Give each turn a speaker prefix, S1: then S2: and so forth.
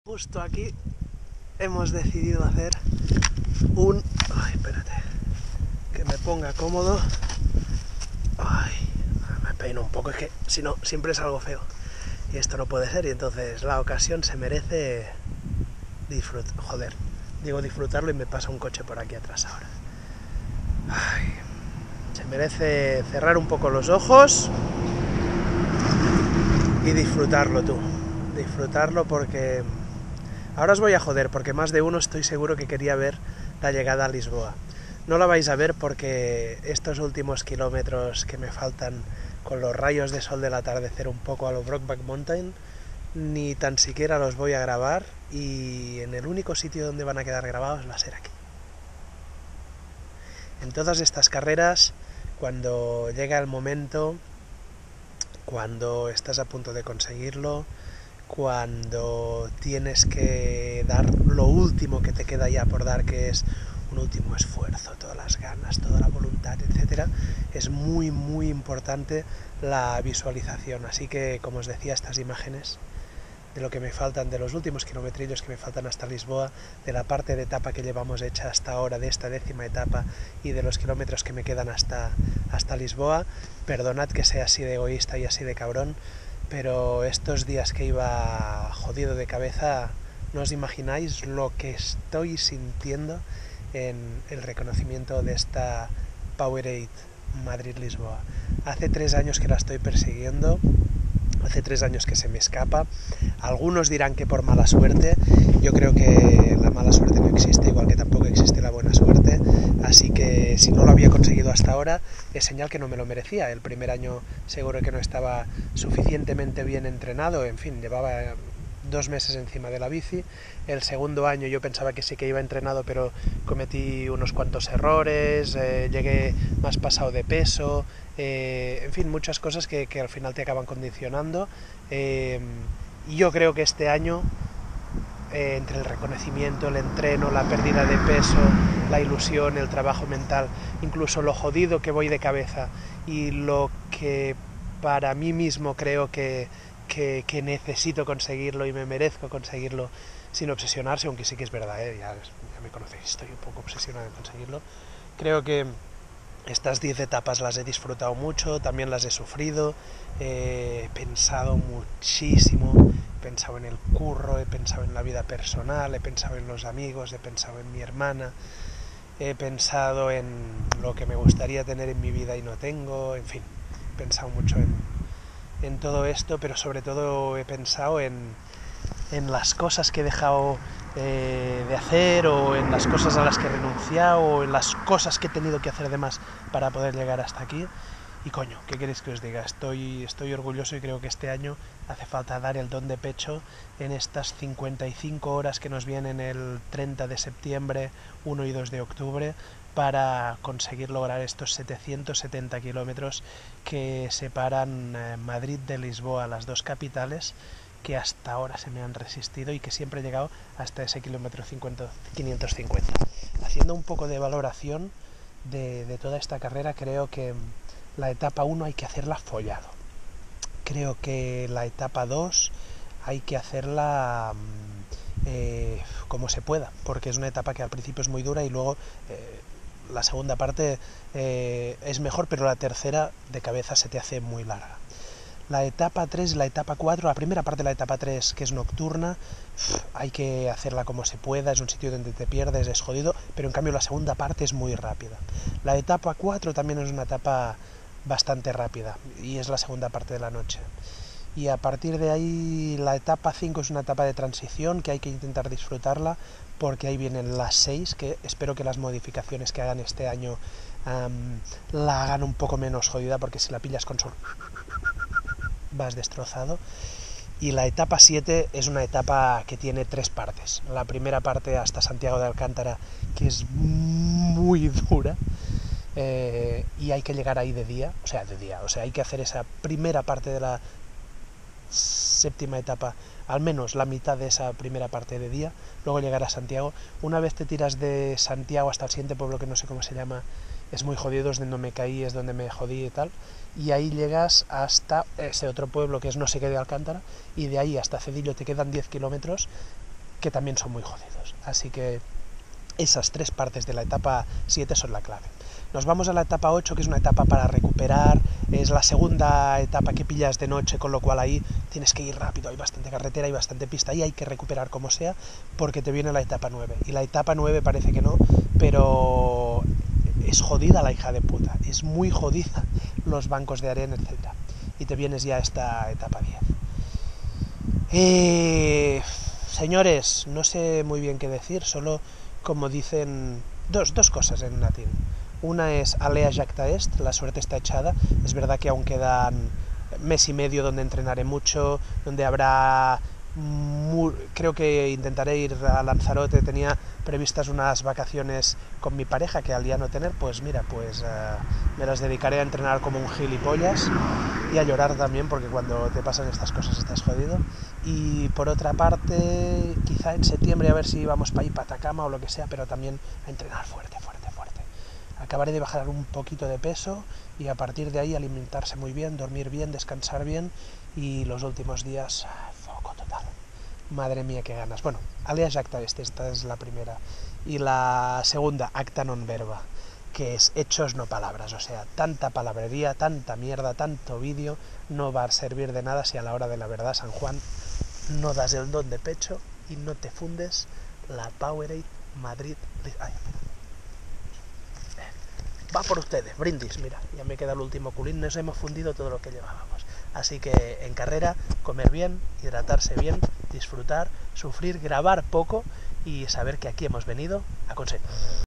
S1: Justo aquí hemos decidido hacer un... Ay, espérate, que me ponga cómodo. Ay, me peino un poco, es que si no, siempre es algo feo. Y esto no puede ser, y entonces la ocasión se merece digo disfrutarlo y me pasa un coche por aquí atrás ahora. Ay, se merece cerrar un poco los ojos y disfrutarlo tú. Disfrutarlo porque... Ahora os voy a joder, porque más de uno estoy seguro que quería ver la llegada a Lisboa. No la vais a ver porque estos últimos kilómetros que me faltan con los rayos de sol del atardecer un poco a lo Brokeback Mountain, ni tan siquiera los voy a grabar, y en el único sitio donde van a quedar grabados va a ser aquí. En todas estas carreras, cuando llega el momento, cuando estás a punto de conseguirlo, cuando tienes que dar lo último que te queda ya por dar, que es un último esfuerzo, todas las ganas, toda la voluntad, etcétera, es muy muy importante la visualización. Así que, como os decía, estas imágenes de lo que me faltan, de los últimos kilometrillos que me faltan hasta Lisboa, de la parte de etapa que llevamos hecha hasta ahora, de esta 10ª etapa, y de los kilómetros que me quedan hasta Lisboa. Perdonad que sea así de egoísta y así de cabrón, pero estos días que iba jodido de cabeza, no os imagináis lo que estoy sintiendo en el reconocimiento de esta Powerade Madrid-Lisboa. Hace 3 años que la estoy persiguiendo, hace 3 años que se me escapa. Algunos dirán que por mala suerte. Yo creo que la mala suerte no existe, igual que tampoco existe la buena suerte. Así que si no lo había conseguido hasta ahora, es señal que no me lo merecía. El primer año seguro que no estaba suficientemente bien entrenado. En fin, llevaba 2 meses encima de la bici. El segundo año yo pensaba que sí que iba entrenado, pero cometí unos cuantos errores, llegué más pasado de peso, en fin, muchas cosas que al final te acaban condicionando. Y yo creo que este año, entre el reconocimiento, el entreno, la pérdida de peso, la ilusión, el trabajo mental, incluso lo jodido que voy de cabeza y lo que para mí mismo creo que necesito conseguirlo y me merezco conseguirlo sin obsesionarse, aunque sí que es verdad, ya me conocéis, estoy un poco obsesionado en conseguirlo. Creo que estas 10 etapas las he disfrutado mucho, también las he sufrido, he pensado muchísimo, he pensado en el curro, he pensado en la vida personal, he pensado en los amigos, he pensado en mi hermana, he pensado en lo que me gustaría tener en mi vida y no tengo, en fin, he pensado mucho en todo esto, pero sobre todo he pensado en las cosas que he dejado de hacer, o en las cosas a las que he renunciado, o en las cosas que he tenido que hacer de más para poder llegar hasta aquí. Y coño, ¿qué queréis que os diga? Estoy orgulloso, y creo que este año hace falta dar el don de pecho en estas 55 horas que nos vienen el 30 de septiembre, 1 y 2 de octubre, para conseguir lograr estos 770 kilómetros que separan Madrid de Lisboa, las dos capitales, que hasta ahora se me han resistido y que siempre he llegado hasta ese kilómetro 550. Haciendo un poco de valoración de toda esta carrera, creo que la etapa 1 hay que hacerla follado. Creo que la etapa 2 hay que hacerla como se pueda, porque es una etapa que al principio es muy dura y luego la segunda parte es mejor, pero la tercera de cabeza se te hace muy larga. La etapa 3 y la etapa 4, la primera parte de la etapa 3, que es nocturna, hay que hacerla como se pueda, es un sitio donde te pierdes, es jodido, pero en cambio la segunda parte es muy rápida. La etapa 4 también es una etapa bastante rápida, y es la segunda parte de la noche. Y a partir de ahí la etapa 5 es una etapa de transición que hay que intentar disfrutarla, porque ahí vienen las 6, que espero que las modificaciones que hagan este año la hagan un poco menos jodida, porque si la pillas con sol vas destrozado. Y la etapa 7 es una etapa que tiene 3 partes. La primera parte hasta Santiago de Alcántara, que es muy dura, y hay que llegar ahí de día, o sea, hay que hacer esa primera parte de la 7ª etapa, al menos la mitad de esa primera parte de día, luego llegar a Santiago. Una vez te tiras de Santiago hasta el siguiente pueblo, que no sé cómo se llama, es muy jodido, es donde me caí, es donde me jodí y tal, y ahí llegas hasta ese otro pueblo que es no sé qué de Alcántara, y de ahí hasta Cedillo te quedan 10 kilómetros, que también son muy jodidos. Así que esas 3 partes de la etapa 7 son la clave. Nos vamos a la etapa 8, que es una etapa para recuperar, es la segunda etapa que pillas de noche, con lo cual ahí tienes que ir rápido, hay bastante carretera, hay bastante pista, y hay que recuperar como sea, porque te viene la etapa 9. Y la etapa 9 parece que no, pero es jodida la hija de puta, es muy jodida los bancos de arena, etc. Y te vienes ya a esta etapa 10. Señores, no sé muy bien qué decir, solo como dicen dos cosas en latín. Una es alea jacta est, la suerte está echada. Es verdad que aún quedan mes y medio donde entrenaré mucho, donde habrá... creo que intentaré ir a Lanzarote. Tenía previstas unas vacaciones con mi pareja que al día no tener, pues mira, pues me las dedicaré a entrenar como un gilipollas y a llorar también, porque cuando te pasan estas cosas estás jodido. Y por otra parte, quizá en septiembre a ver si vamos para ir para Atacama o lo que sea, pero también a entrenar fuerte. Acabaré de bajar un poquito de peso y a partir de ahí alimentarse muy bien, dormir bien, descansar bien, y los últimos días, foco total. Madre mía, qué ganas. Bueno, alea jacta est, esta es la primera. Y la segunda, acta non verba, que es hechos no palabras. O sea, tanta palabrería, tanta mierda, tanto vídeo, no va a servir de nada si a la hora de la verdad, San Juan, no das el don de pecho y no te fundes la Powerade Madrid. Ay, va por ustedes, brindis, mira, ya me queda el último culín, nos hemos fundido todo lo que llevábamos. Así que en carrera, comer bien, hidratarse bien, disfrutar, sufrir, grabar poco y saber que aquí hemos venido a conseguir.